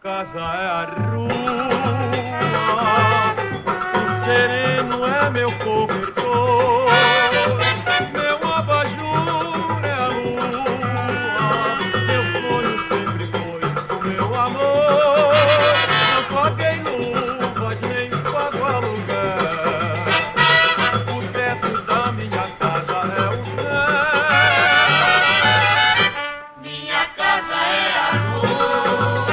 casa é a rua, o sereno é meu cobertor, meu abajur é a lua, meu sonho sempre foi o meu amor. Não paguei luvas nem pago aluguel, o teto da minha casa é o céu. Minha casa é a rua,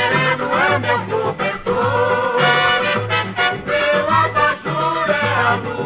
meu abajur é a lua.